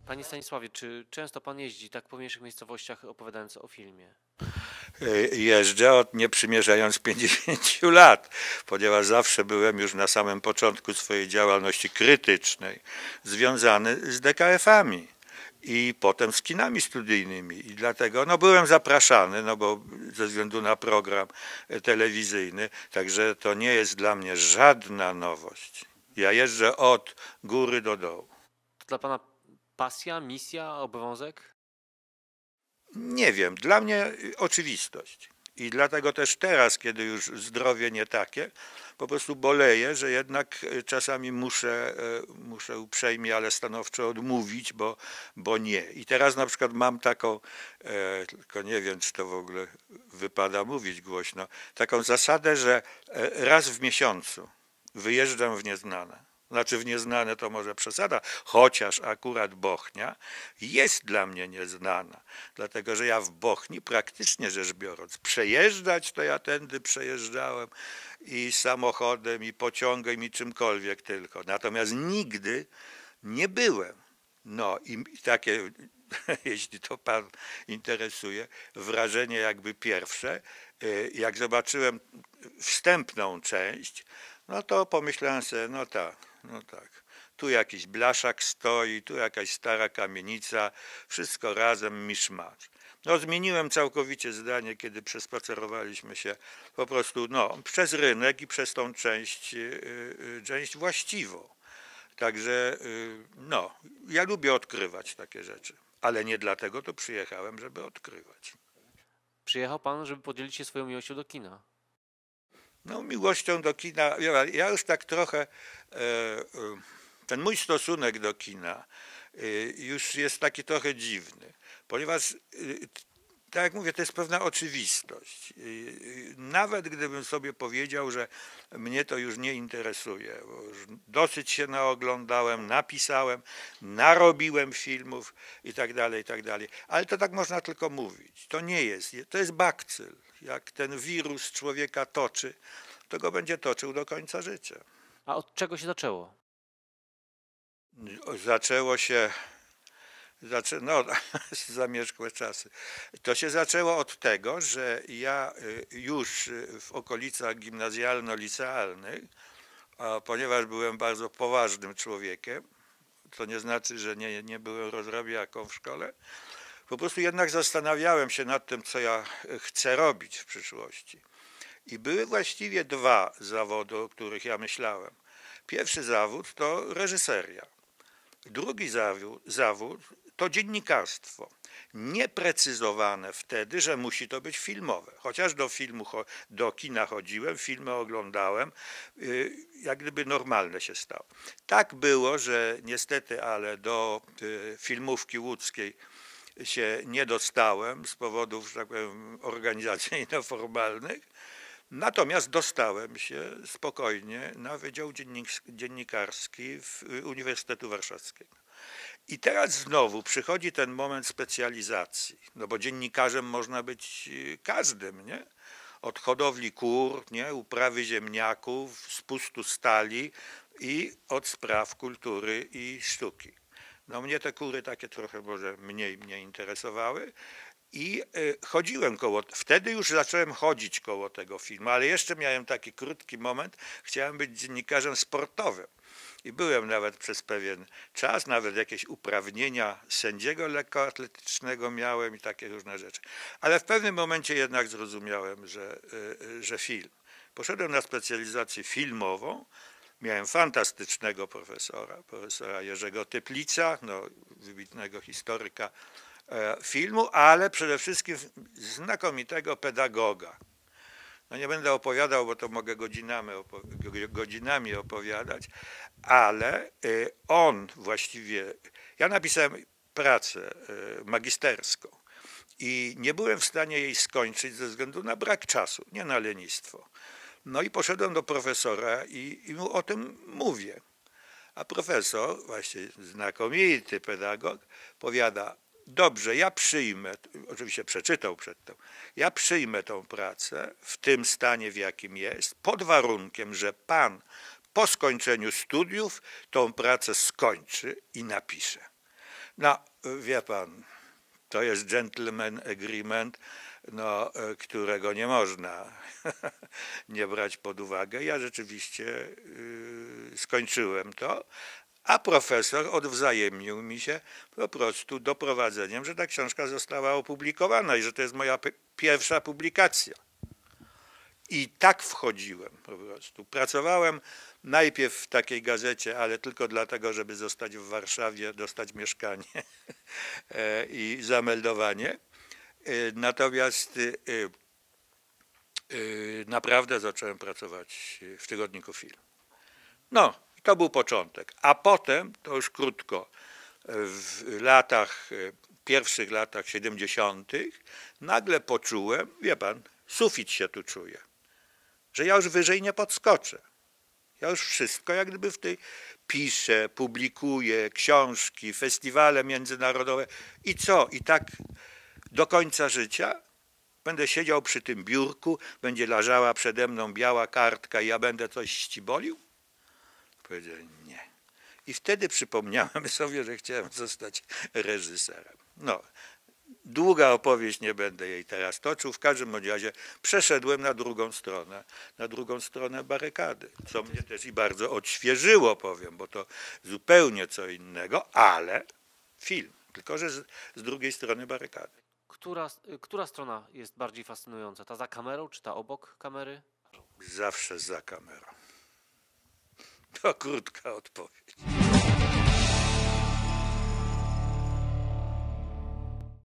Panie Stanisławie, czy często pan jeździ tak po mniejszych miejscowościach opowiadając o filmie? Jeżdżę od nie przymierzając 50 lat, ponieważ zawsze byłem już na samym początku swojej działalności krytycznej związany z DKF-ami i potem z kinami studyjnymi i dlatego byłem zapraszany, bo ze względu na program telewizyjny, także to nie jest dla mnie żadna nowość. Ja jeżdżę od góry do dołu. To dla pana pasja, misja, obowiązek? Nie wiem, dla mnie oczywistość. I dlatego też teraz, kiedy już zdrowie nie takie, po prostu boleję, że jednak czasami muszę uprzejmie, ale stanowczo odmówić, bo nie. I teraz na przykład mam taką, tylko nie wiem, czy to w ogóle wypada mówić głośno, taką zasadę, że raz w miesiącu wyjeżdżam w nieznane. Znaczy w nieznane to może przesada, chociaż akurat Bochnia jest dla mnie nieznana, dlatego że ja w Bochni praktycznie rzecz biorąc, przejeżdżać to ja tędy przejeżdżałem i samochodem, i pociągiem, i czymkolwiek tylko. Natomiast nigdy nie byłem. No i takie, jeśli to pan interesuje, wrażenie jakby pierwsze, jak zobaczyłem wstępną część, no to pomyślałem sobie, no tak, tu jakiś blaszak stoi, tu jakaś stara kamienica, wszystko razem miszmasz. Zmieniłem całkowicie zdanie, kiedy przespacerowaliśmy się po prostu przez rynek i przez tą część właściwą. Także ja lubię odkrywać takie rzeczy, ale nie dlatego tu przyjechałem, żeby odkrywać. Przyjechał pan, żeby podzielić się swoją miłością do kina. Miłością do kina, ja już tak trochę, ten mój stosunek do kina już jest taki trochę dziwny, ponieważ tak jak mówię, to jest pewna oczywistość. Nawet gdybym sobie powiedział, że mnie to już nie interesuje, bo już dosyć się naoglądałem, napisałem, narobiłem filmów i tak dalej, ale to tak można tylko mówić. To nie jest, to jest bakcyl. Jak ten wirus człowieka toczy, to go będzie toczył do końca życia. A od czego się zaczęło? Zaczęło się zamierzchłe czasy. To się zaczęło od tego, że ja już w okolicach gimnazjalno-licealnych, ponieważ byłem bardzo poważnym człowiekiem, to nie znaczy, że nie byłem rozrabiaką w szkole, po prostu jednak zastanawiałem się nad tym, co ja chcę robić w przyszłości. I były właściwie dwa zawody, o których ja myślałem. Pierwszy zawód to reżyseria. Drugi zawód to dziennikarstwo. Nieprecyzowane wtedy, że musi to być filmowe. Chociaż do kina chodziłem, filmy oglądałem, jak gdyby normalne się stało. Tak było, że niestety, ale do filmówki łódzkiej się nie dostałem z powodów, że tak powiem, organizacyjno-formalnych. Natomiast dostałem się spokojnie na Wydział Dziennikarski Uniwersytetu Warszawskiego. I teraz znowu przychodzi ten moment specjalizacji, bo dziennikarzem można być każdym, nie? Od hodowli kur, nie? Uprawy ziemniaków, spustu stali i od spraw kultury i sztuki. Mnie te kury takie trochę może mniej mnie interesowały. I chodziłem wtedy już zacząłem chodzić koło tego filmu, ale jeszcze miałem taki krótki moment, chciałem być dziennikarzem sportowym. I byłem nawet przez pewien czas, nawet jakieś uprawnienia sędziego lekkoatletycznego miałem i takie różne rzeczy. Ale w pewnym momencie jednak zrozumiałem, że film. Poszedłem na specjalizację filmową, miałem fantastycznego profesora Jerzego Typlica, wybitnego historyka filmu, ale przede wszystkim znakomitego pedagoga. Nie będę opowiadał, bo to mogę godzinami opowiadać, ale on właściwie, ja napisałem pracę magisterską i nie byłem w stanie jej skończyć ze względu na brak czasu, nie na lenistwo. I poszedłem do profesora i mu o tym mówię. A profesor, właśnie znakomity pedagog, powiada: dobrze, ja przyjmę, oczywiście przeczytał przedtem, ja przyjmę tą pracę w tym stanie, w jakim jest, pod warunkiem, że pan po skończeniu studiów tą pracę skończy i napisze. No, wie pan, to jest gentleman agreement, no, którego nie można nie brać pod uwagę. Ja rzeczywiście skończyłem to, a profesor odwzajemnił mi się po prostu doprowadzeniem, że ta książka została opublikowana i że to jest moja pierwsza publikacja. I tak wchodziłem po prostu. Pracowałem najpierw w takiej gazecie, ale tylko dlatego, żeby zostać w Warszawie, dostać mieszkanie i zameldowanie. Natomiast naprawdę zacząłem pracować w tygodniku Film. No, to był początek. A potem, to już krótko, w pierwszych latach 70. nagle poczułem, wie pan, sufit się tu czuje, że ja już wyżej nie podskoczę. Ja już wszystko jak gdyby w tej piszę, publikuję książki, festiwale międzynarodowe i co? I tak do końca życia będę siedział przy tym biurku, będzie leżała przede mną biała kartka i ja będę coś ścibolił? Powiedziałem nie. I wtedy przypomniałem sobie, że chciałem zostać reżyserem. No, długa opowieść, nie będę jej teraz toczył. W każdym razie przeszedłem na drugą stronę barykady, co mnie też i bardzo odświeżyło, powiem, bo to zupełnie co innego, ale film, tylko że z drugiej strony barykady. Która strona jest bardziej fascynująca? Ta za kamerą, czy ta obok kamery? Zawsze za kamerą. To krótka odpowiedź.